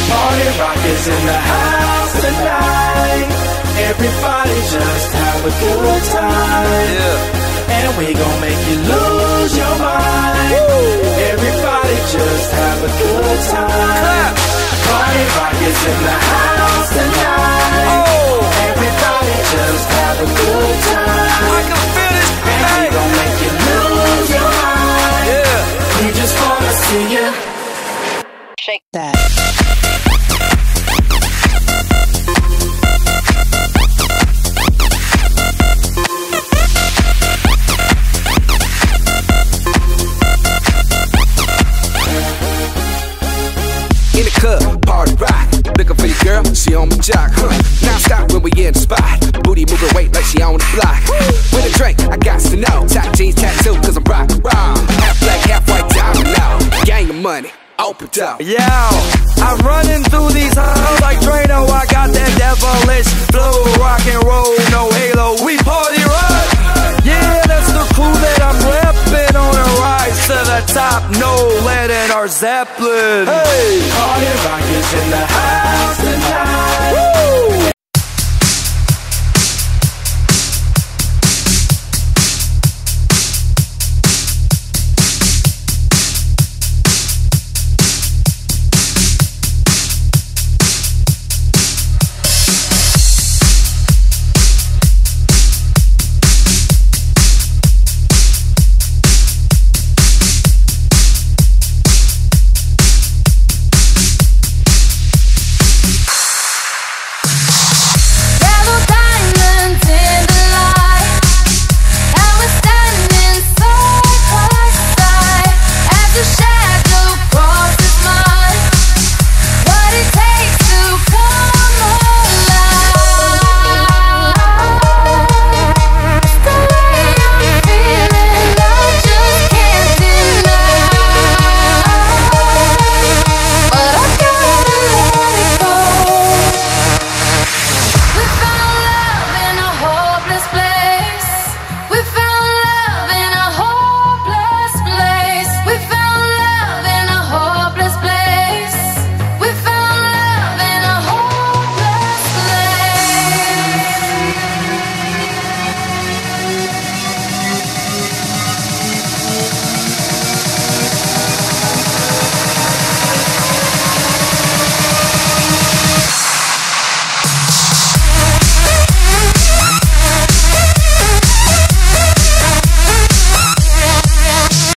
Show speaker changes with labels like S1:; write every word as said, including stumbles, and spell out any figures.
S1: Party rock is in the house tonight. Everybody just have a good time. Yeah. And we gon' make you lose your mind. Woo. Everybody just have a good time. Party rock is in the house tonight. Oh. Everybody just have a good time. I can feel this. And we gon' make you lose your mind. Yeah. We just wanna see you
S2: shake that.
S3: In the club, party rock. Looking for your girl, she on my jock, huh? Now stop when we in the spot. Booty moving weight like she on the block. With a drink, I got to know. Top jeans tattoo, cause I'm rock raw. Half black, half white diamond now. Gang of money, open up.
S4: Yo, I'm running through these halls like Drano. I got that devilish flow. Rock and roll, no halo. We party rock. Yeah, that's the crew that I'm reppin'. On a rise to the top, no lead in our Zeppelin. Hey,
S1: party rock is in the house